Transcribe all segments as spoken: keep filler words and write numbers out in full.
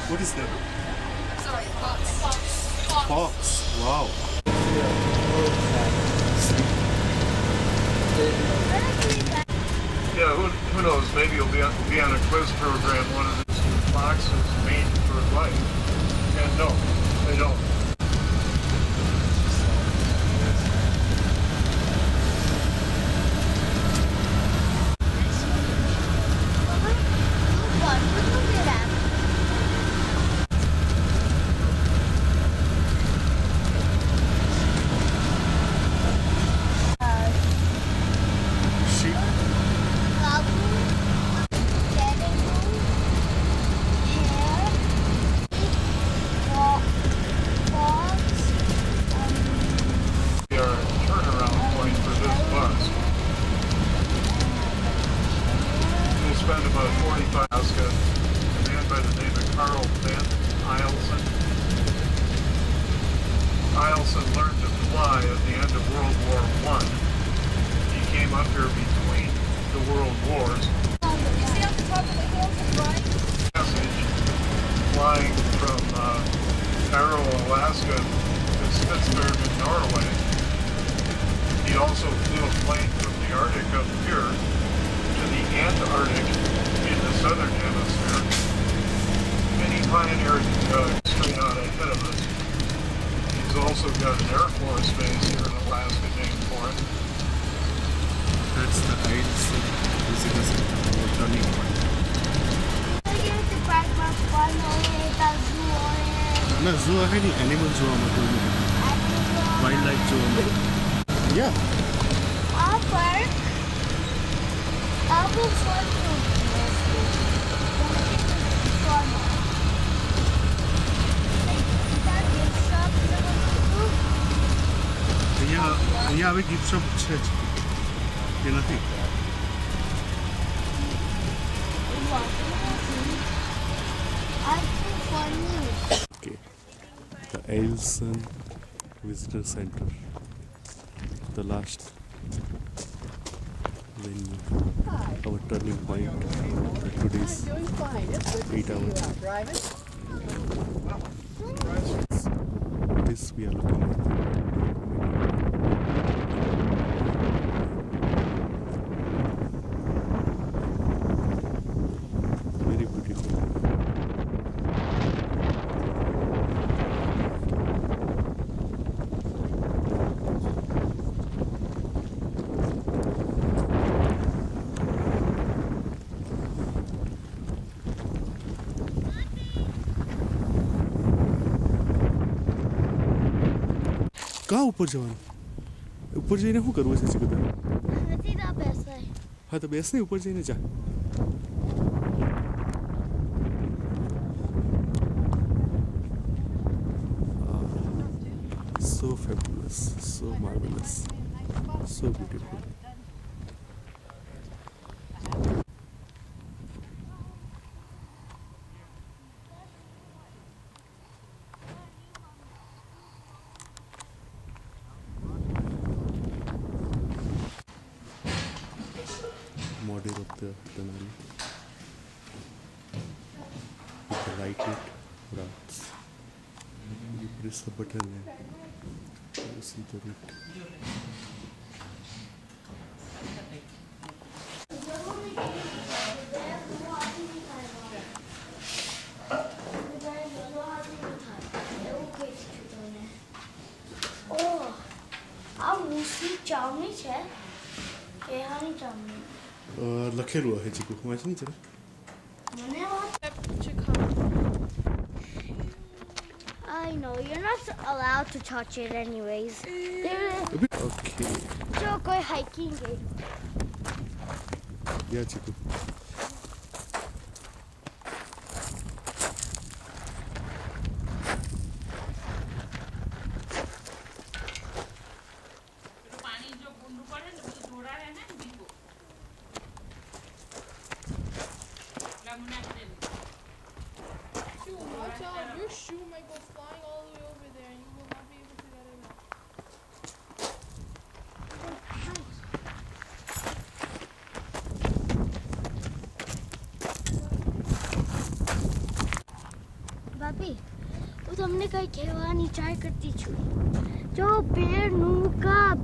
What is that? Sorry, fox. Fox. Fox. Wow. Yeah, who, who knows? Maybe you'll be on, be on a quiz program. One of these foxes made for life. And no, they don't. Spent about forty-five Alaska, a man by the name of Ilson. Ilson learned to fly at the end of World War One. He came up here between the world wars. You see on the top of the hill to the right? Passage, flying from uh, Cairo, Alaska to Spitsbergen, Norway. He also flew a plane from the Arctic up here to the Antarctic in the southern hemisphere, and he pioneered uh, straight out ahead of us. He's also got an Air Force base here in Alaska named for him. That's the Aug. Visitor Center, the turning point. No, zoo है नहीं, animal zoo हम लोग wildlife zoo हम लोग. Yeah. Upper. Upper for you. અહીંયા અહીંયા હવે gift shop છે જ કે નથી? Okay, the Aug. Visitor Center, the last venue, our turning point for today's eight hours. This we are looking at. Very beautiful. कहाँ ऊपर जवान ऊपर जाइने શું કરવું છે ચિકુદા નથી ના બેસાય હા તો બેસ ને ऊपर જઈને જા so fabulous, so marvelous, so beautiful. Model of the Denali with the lighted routes. You press the button and you see the route. Oh, આ રૂસી ચાવણી છે કે હાની ચાવણી લખેલું હશે ચીકુ વાંચ નહીં જરા મને I know, you're not allowed to touch it anyways. Okay. So go hiking. Yeah, Chiku. Your shoe might go flying all the way over there and you will not be able to get it out. તમને કઈ કહેવાની try કરતી છું જો પેરનું કબ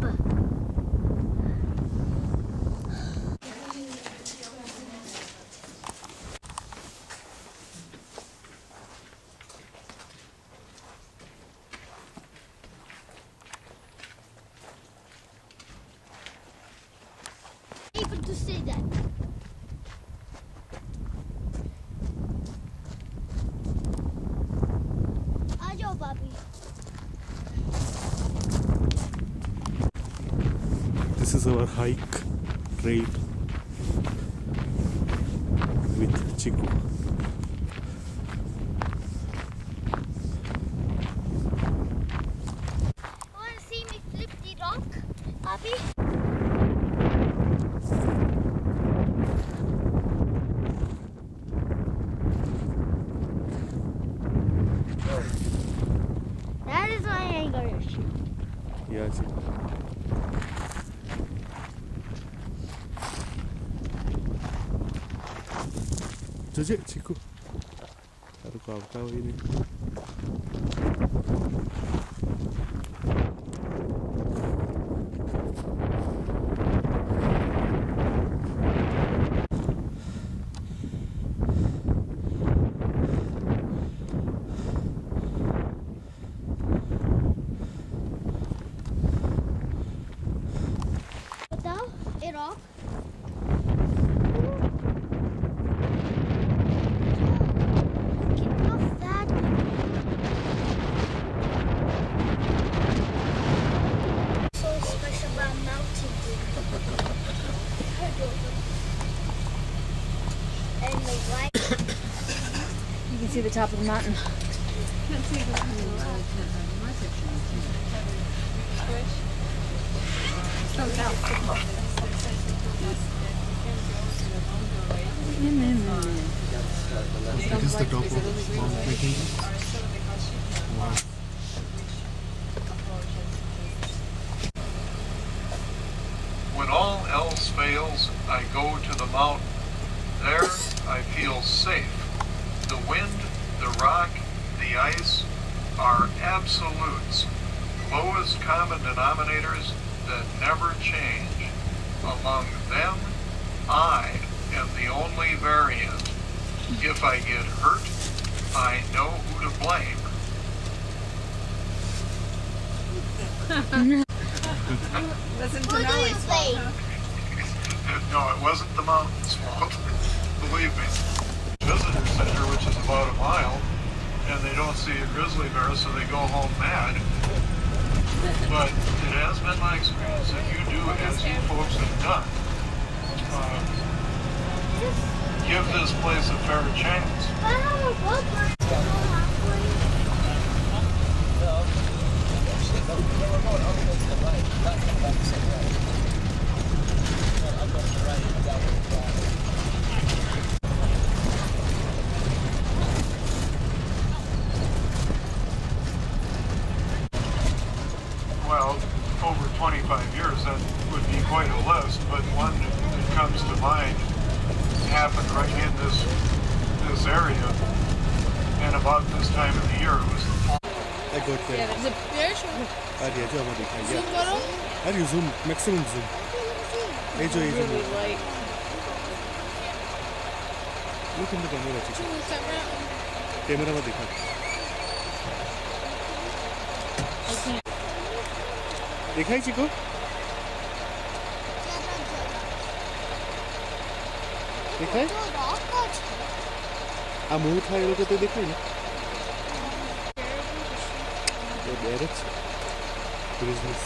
Even to say that. Ajo, Bobby. This is our hike trail with Chiku. Want to see me flip the rock, Bobby? That is my anger issue. Yeah, Chiku. Jujur, Chiku. Aduh, kau-kau ini. बताओ, a rock. कितना fat है. So special about mountain dew. And the white. You can see the top of the mountain. It is the top of Mount Mckinley. Wow. When all else fails, I go to the mountain. There, I feel safe. The wind, the rock, the ice are absolutes, lowest common denominators that never change. Among them, I am the only variant. If I get hurt, I know who to blame. Listen Who do you blame? No, it wasn't the mountain's fault. Believe me. Visitor center, which is about a mile, and they don't see a grizzly bear, so they go home mad. But it has been my experience that you do as you folks have done. Uh, give this place a fair chance. Well, over twenty-five years, that would be quite a list, but one that comes to mind happened right in this this area, and about this time of the year, it was the fall. I got Yeah, there. there's a There, show. Ah, yeah, जो हमारे दिखाई Zoom दिया. करो. How do you zoom? Maximum zoom. ये जो ये जो. really light. Look in the camera, Chiku. Zoom camera. Camera में दिखा. I can't. दिखाई Chiku? दिखाई? आ मुंह उठाए लोग तो दिखाई ना. ये बेरच. Christmas.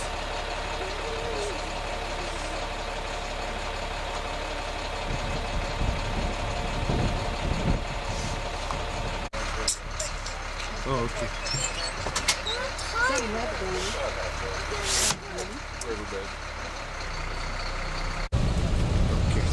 Oh, okay. Okay.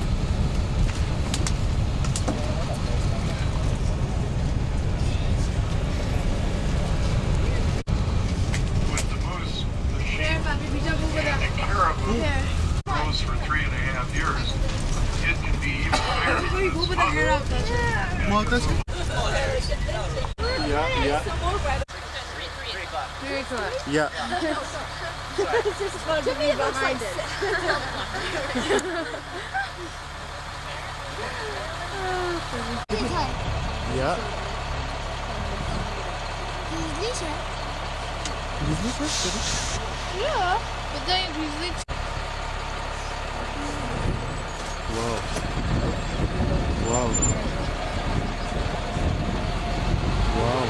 With the moose, the sheep, There, Bobby, bija over and there. the caribou There. grows for three and a half years, it can be even higher Before than you go its with the hair mother. out, that's it. Mata Yeah, yeah. Three o'clock. Yeah. It's just fun to be behind it. Yeah. Yeah, but then usually. Wow. Wow. Wow.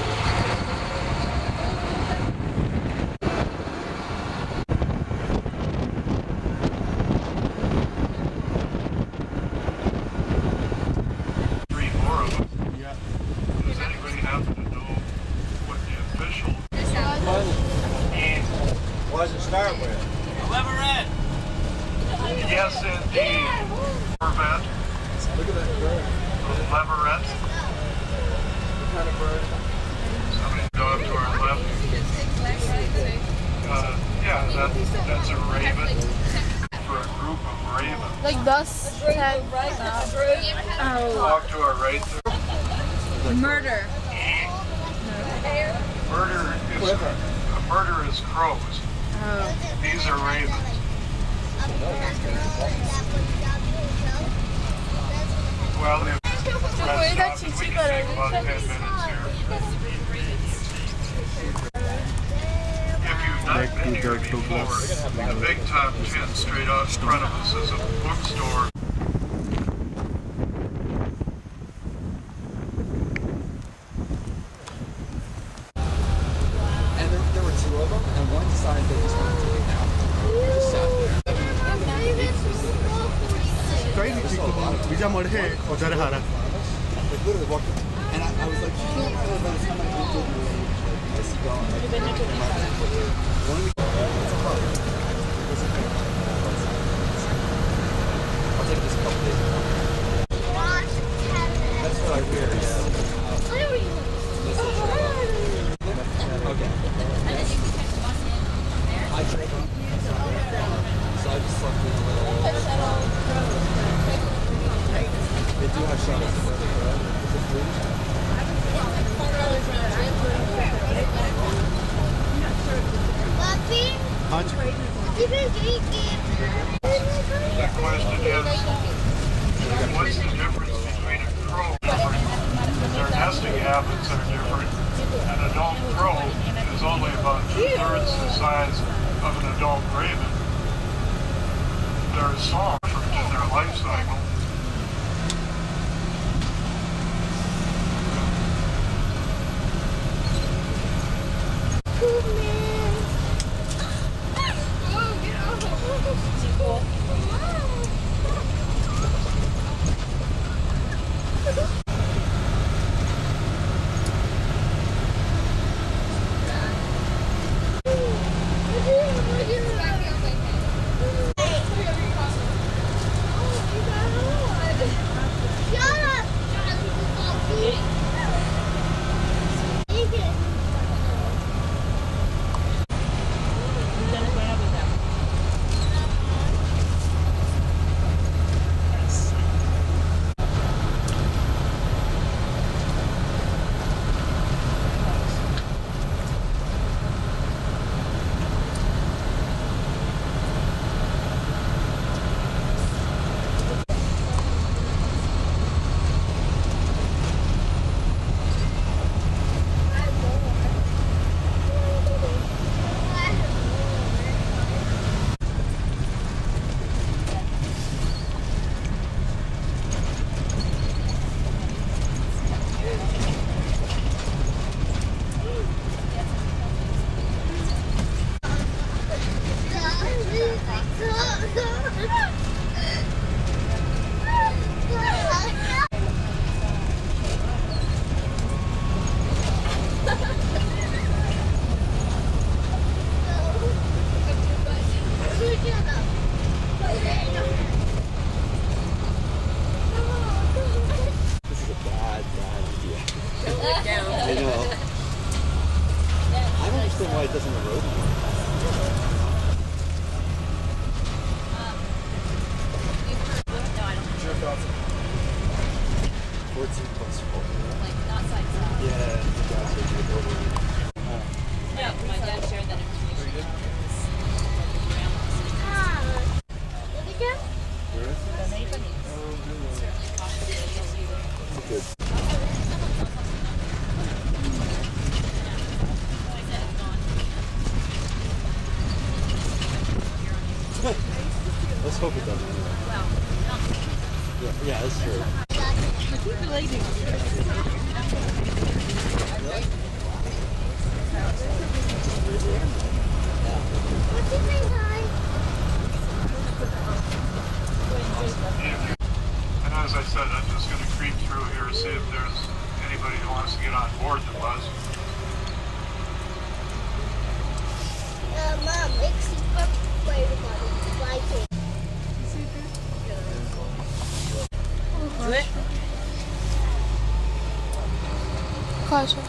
Three more of them. Yeah. Does anybody happen to know what the official What does it start with? Yes, indeed. Corvette. Look at that bird. Leverette. What kind of bird? Somebody go up to our left. Uh, yeah, that, that's a raven. For a group of ravens. Like thus. Oh, Walk to our right. murder. Murder is a murder is crows. Oh. These are ravens. Well, if rest stop, we can take about ten minutes here. If you've not Back been to here the before, Douglas. the big top ten straight out in front of us is a bookstore. And there, there were two of them, and one decided they just wanted to take it down. They just sat there. कहीं नहीं ठीक बीजा मर है उधर हारा Like literally walked up. And I, I was like, you can't go by the time I looked over your age. Like, I see gone. Like, one week. It's a hug. It's okay. I'll take just a couple days. That's what I wear, yeah. Okay. I drink them. So I just slept in a little. They do have shuttles. Is it free? आज The question is, what's the difference between a crow and a raven? Their nesting habits are different. An adult crow is only about two-thirds the size of an adult raven. Their song for their life cycle. why it doesn't erode anymore. Jerk off. fourteen plus four. Like not side to side. Yeah, Good. Let's hope it doesn't. Yeah, yeah, that's true. And as I said, I'm just going to creep through here and see if there's anybody who wants to get on board the bus. Uh, Mom, ik zie purple like it. Gotcha.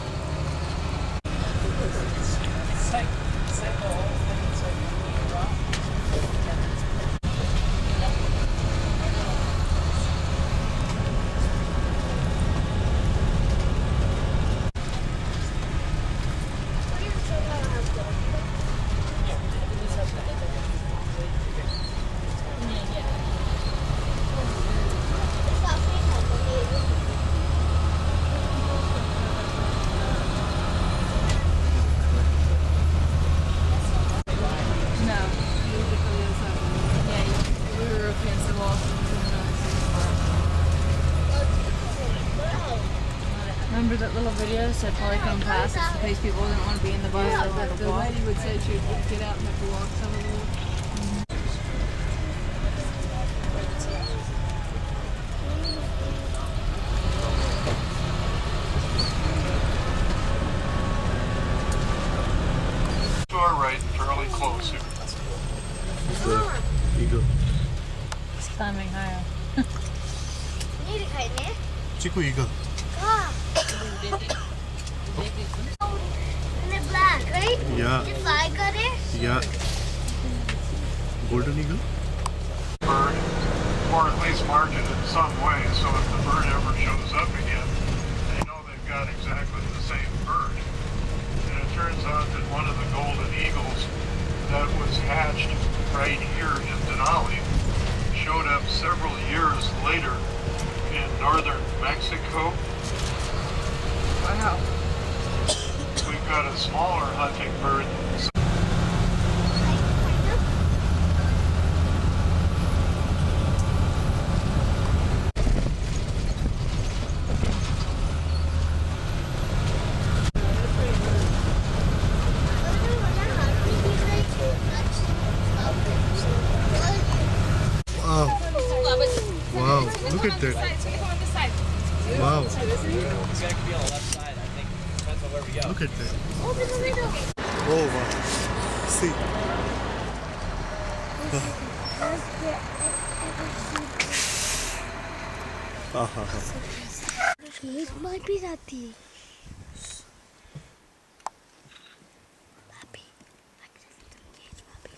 Remember that little video said probably come past in case people didn't want to be in the bus. Yeah, or the, the walk. lady would say she would get out and have to walk some of them. To our right, fairly close here. The eagle. It's climbing higher. Need to cut it. Chiku eagle. Ah. And the black, right? Yeah, The fly got it. yeah. Golden eagle? Bird, or at least mark it in some way, so if the bird ever shows up again, they know they've got exactly the same bird. And it turns out that one of the golden eagles that was hatched right here in Denali showed up several years later in northern Mexico. Wow. We've got a smaller hunting bird. Wow. Wow, look at that. Wow. It's going to be on the left side, I think. Depends on where we go. Look at that. Open the window. Oh, wow. See. Ha ha ha. Cage might be जाती Papi, cage papi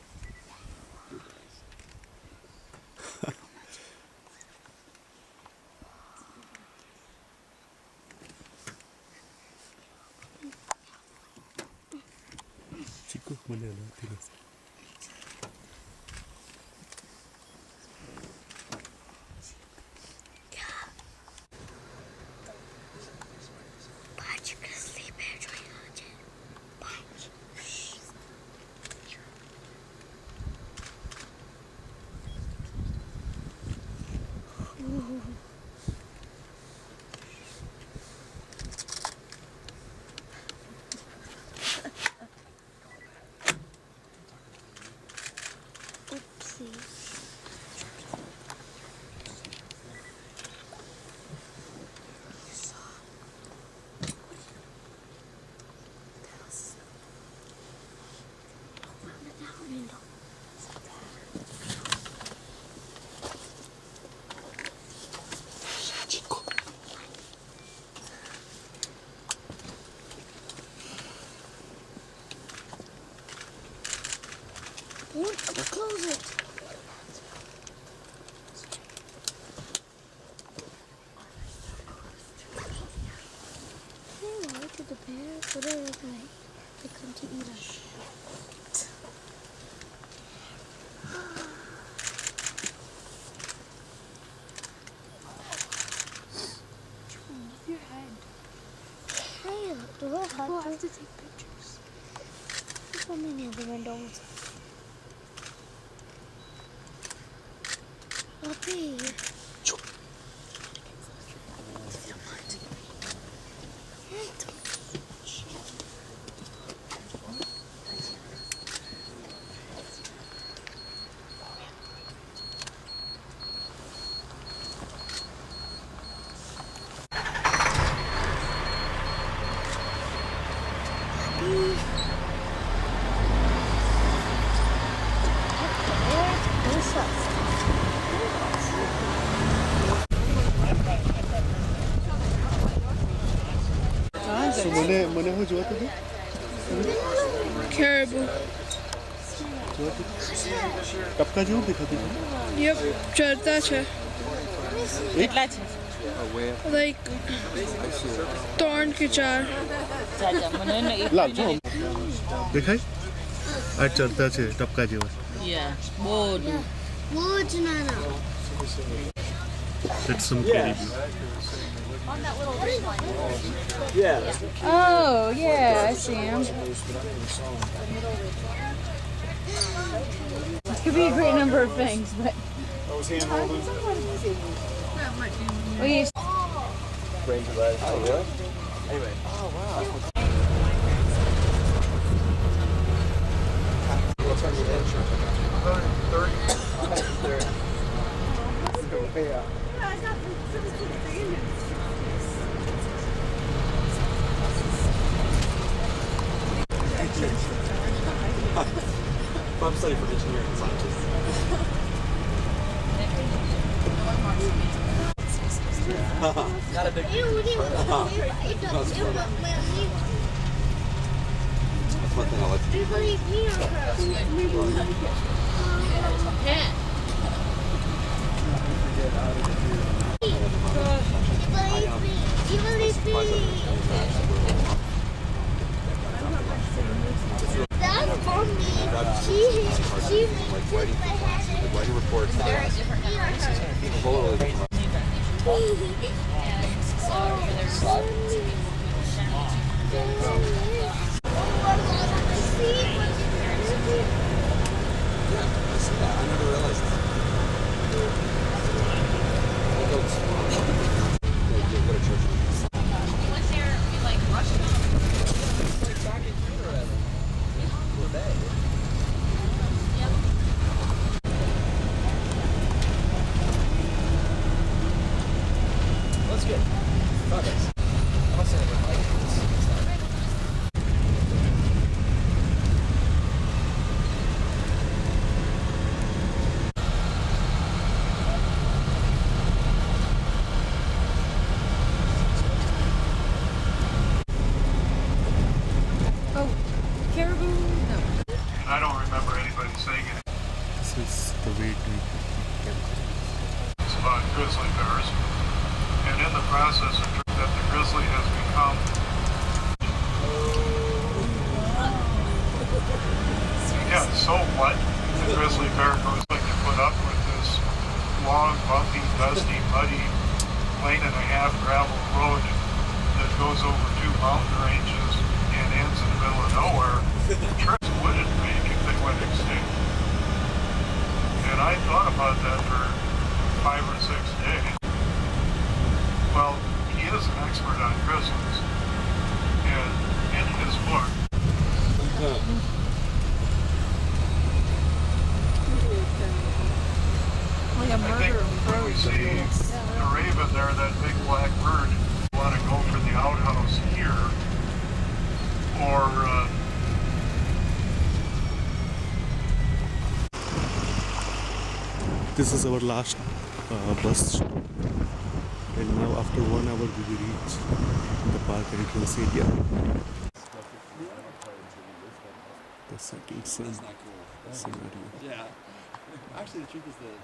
Chiku, mana nak tidur? Pachi can sleep here join Haji. Pachi. Oopsie. Don't close it. Say why to the bears? What are they like? They come to eat us. Do I have, People to? have to take pictures. There's so many of the windows. Puppy. So mane mane ho juwa to Caribu. juwa to tapka jo dikha di Yep, चलता है. Like thorn के चार. ला जो देखाई आज चलता है टपका जेवा Yeah, bold. Wood nana. that's some caribu. Oh, yeah, I see him. It could be a great number of things, but. We used Oh, really? Anyway. Oh, wow. What's on your insurance? Yeah. I'm studying for engineering scientists. Not a big deal. That's one thing I like to do. Yeah. That's for me. She, she Like writing, like writing reports. Totally. I never realized that. Go to church. Once there, we like rushed them. That's good. Progress. I must say I didn't like it. Oh, caribu? No. I don't remember anybody saying it. This is the way to It's about grizzly bears. And in the process of that the grizzly has become yeah, so what? The grizzly bear goes like to put up with this long, bumpy, dusty, muddy, lane and a half gravel road that goes over two mountain ranges and ends in the middle of nowhere. Trips wouldn't make if they went extinct. And I thought about that for five or six days. Well, he is an expert on grizzlies. And in his book, Like a I think murder when we see the raven there, that big black bird, want to go for the outhouse here, or uh, this is our last uh, bus stop, and now after one hour we will reach the park entrance area. The setting sun scenario. Yeah. Actually, the truth is that.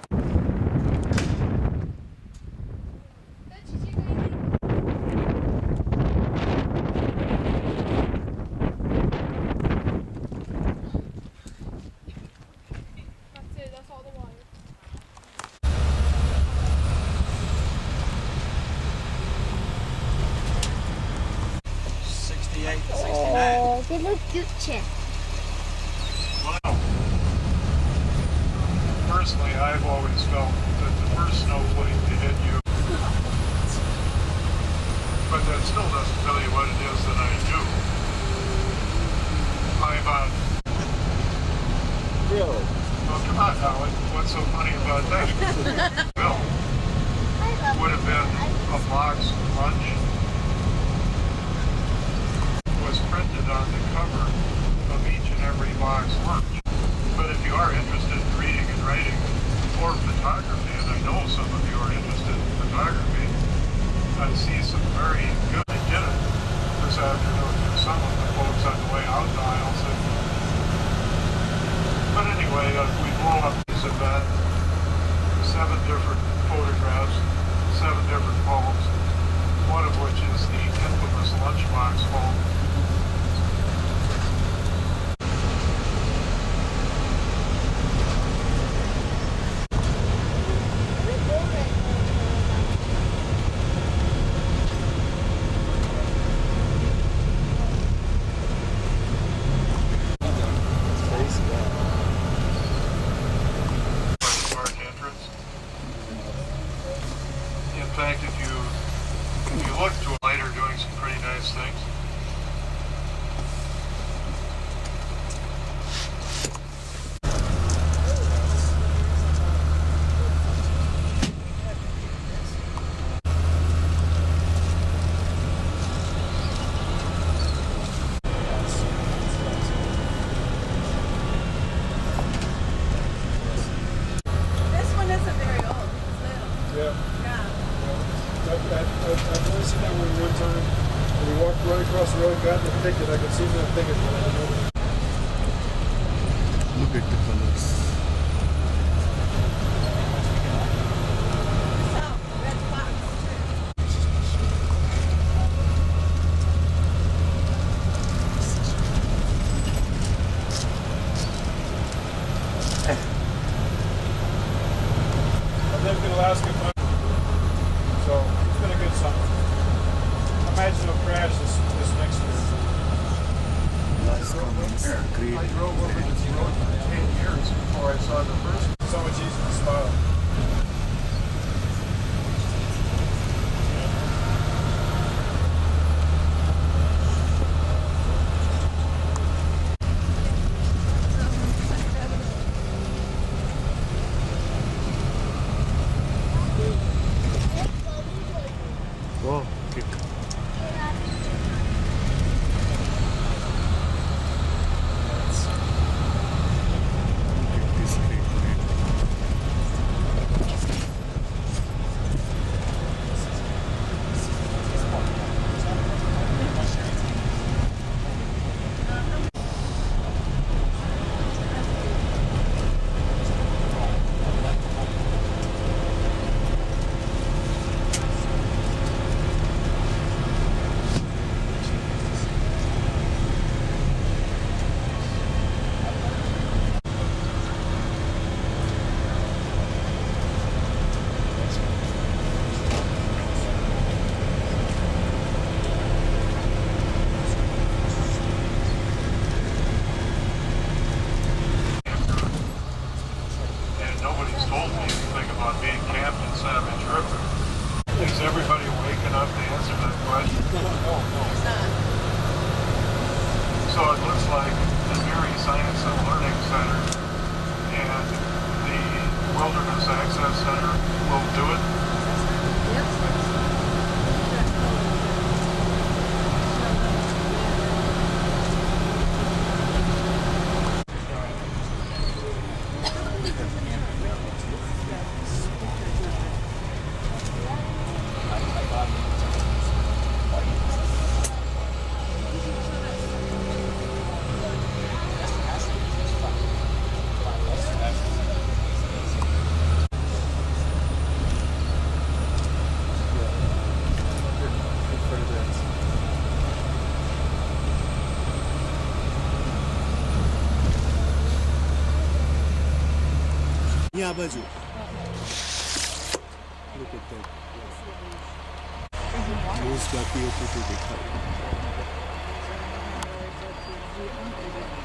That's it, that's all the water. sixty-eight. They look cute, che. Well, personally, I've always felt that the worst snowflake to hit you, but that still doesn't tell you what it is that I do. I'm on. Really? Well, come on now, what's so funny about that? Well, would have been a box lunch was printed on the cover of each and every box lunch. But if you are interested in reading and writing or photography, and I know some of you are interested in photography, I see some very good. I did it this afternoon for some of the folks on the way out the aisles. But anyway, uh, we blow up this event, seven different photographs, seven different poems, one of which is the infamous lunchbox poem. In fact, if you if you look to a light, are doing some pretty nice things. This one isn't very old. It's little. Yeah. Yeah. I've, I've, I've only seen that one one time. When we walked right across the road, got in the thicket, I could see that thicket. Look at the colors. So, red box. I've lived in Alaska for so it's been a good summer. I imagine it'll crash this, this next year. Alaska means great. I drove over this road for ten years before I saw the first. So much easier to style. Oh, kick. Look at this great man. And nobody's told me anything about being camped in Savage River. Is everybody awake enough to answer that question? So it looks like the Erie Science and Learning Center and the Wilderness Access Center will do it. Yeah, Baju. Look at that. Most lucky to देखा. you get one? Or you get